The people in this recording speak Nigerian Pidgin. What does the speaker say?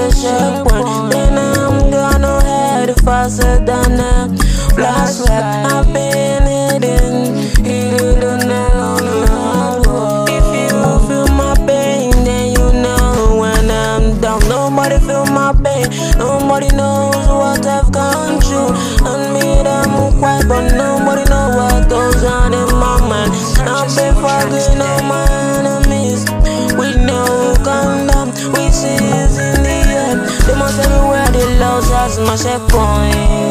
my checkpoint. Then I'm gonna head faster than a flashback. I've been hidden alone. If you feel my pain, then you know when I'm down. Nobody feel my pain, nobody knows what I've gone through. And me, I'm quiet, but nobody knows what goes on in my mind. I've been forgetting all my enemies. We know condom, we see is in the air. They must everywhere, they lost us my checkpoint.